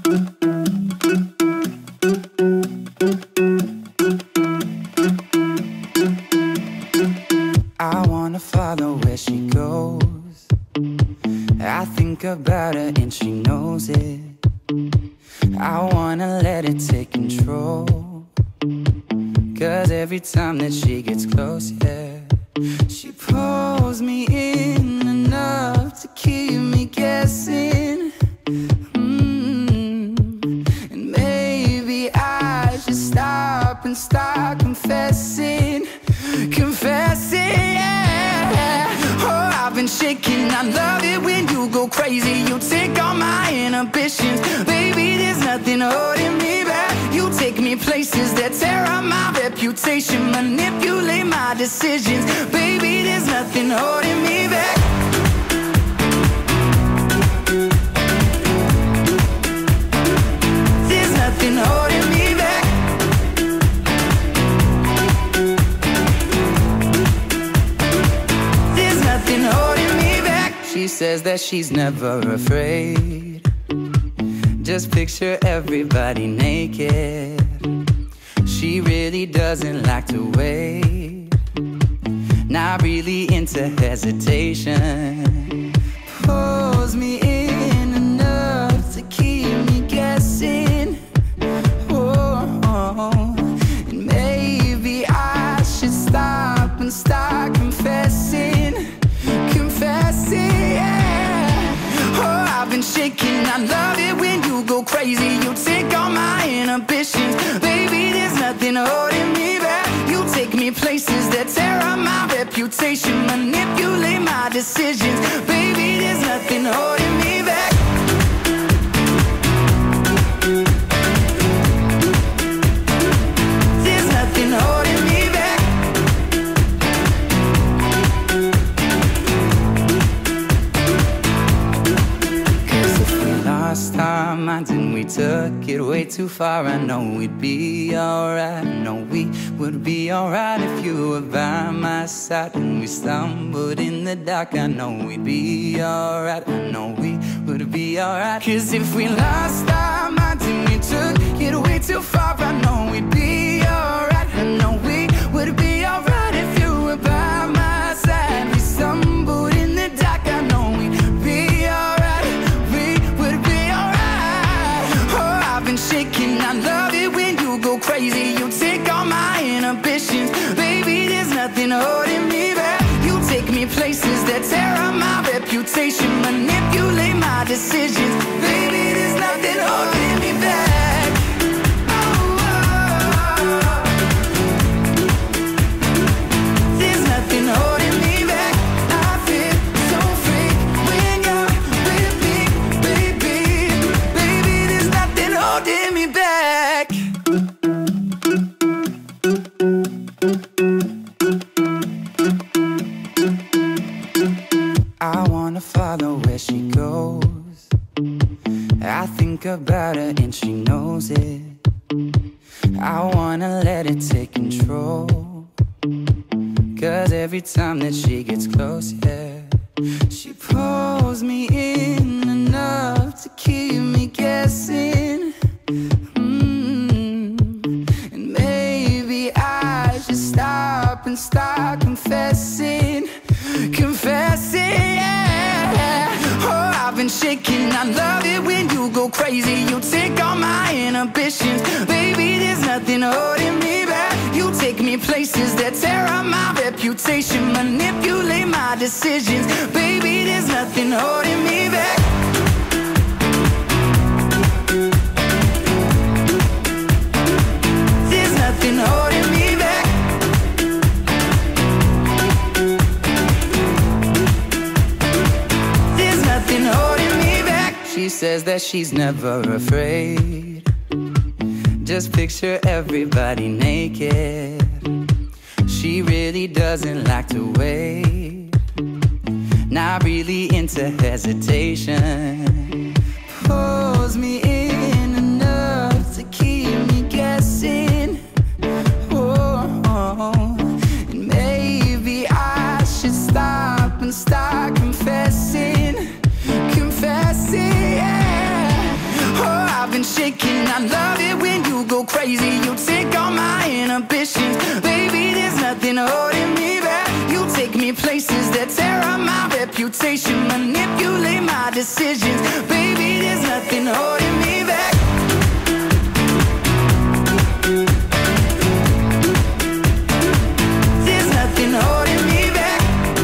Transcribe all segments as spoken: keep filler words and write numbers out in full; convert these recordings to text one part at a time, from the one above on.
I wanna follow where she goes. I think about her and she knows it. I wanna let it take control. Cause every time that she gets close, yeah, she pulls me in enough to keep me guessing. Mm. And maybe I should stop and start confessing. Confessing, yeah. Oh, I've been shaking. I love it when you go crazy. You take all my inhibitions. Baby, there's nothing holding me back. You take me places that tear up my reputation, manipulate my decisions. Baby, there's nothing holding me back. There's nothing holding me back. There's nothing holding me back. She says that she's never afraid. Just picture everybody naked. She really doesn't like to wait. Not really into hesitation. Pulls me in enough to keep me guessing. Oh, oh. And maybe I should stop and start confessing. Confessing, yeah. Oh, I've been shaking. I love it when you go crazy. You take all my inhibitions. Baby, there's nothing holding me back. You take me places that tear up my reputation, manipulate my decisions. Baby, there's nothing holding me back. There's nothing holding me back. Cause if we lost our minds and we took it way too far, I know we'd be alright. I know we would be alright if you were by my side. When we stumbled in the dark, I know we'd be alright. I know we would be alright. Cause if we lost our minds and we took it way too far, I know we'd be alright. I know we would be alright if you were by my side. We stumbled in the dark, I know we'd be alright. We would be alright. Oh, I've been shaking. I love it when you go crazy. You take all my inhibitions. Baby, there's nothing holding me back. You take me places that tear up my reputation, manipulate my decisions. Baby, there's nothing holding me back. Oh, oh. There's nothing holding me back. I feel so free when you're with me, baby. Baby, there's nothing holding me back. I wanna follow where she goes. I think about her and she knows it. I wanna let it take control. Cause every time that she gets close, yeah, she pulls me in enough to keep me guessing. Mm. And maybe I should stop and start confessing. Confessing, yeah. Oh, I've been shaking. I love it when you go crazy. You take all my inhibitions. Baby, there's nothing holding me back. You take me places that tear up my reputation, manipulate my decisions. Baby, there's nothing holding me back. There's nothing holding me back. There's nothing holding me back. She says that she's never afraid. Just picture everybody naked. She really doesn't like to wait. Not really into hesitation. Pulls me in enough to keep me guessing. Oh, oh. And maybe I should stop and start confessing. Confessing, yeah. Oh, I've been I love it when you go crazy. You take all my inhibitions. Baby, there's nothing holding me back. You take me places that tear up my reputation, manipulate my decisions. Baby, there's nothing holding me back. There's nothing holding me back.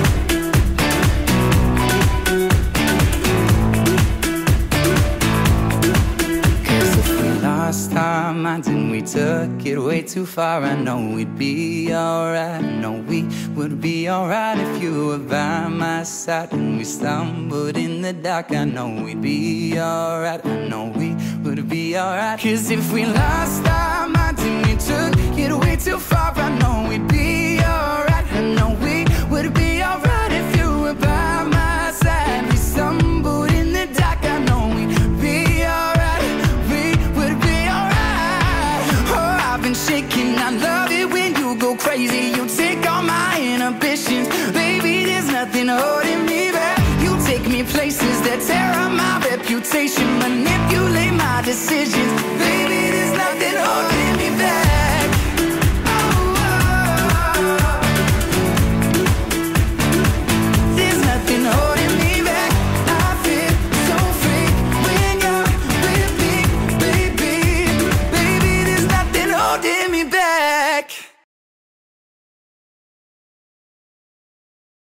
Cause if we lost our minds and we took it way too far, I know we'd be alright. I know we would be alright if you were by my side. And we stumbled in the dark, I know we'd be alright. I know we would be alright. Cause if we lost our minds and we took it way too far, I know we'd be alright. I know we would be alright if you were by my side. We stumbled in the dark, I know we'd be alright. We would be alright. Oh, I've been shaking, I love it when you go crazy. You take all my inhibitions. Baby, there's nothing holding me back. You take me places that tear up my reputation, manipulate my decisions.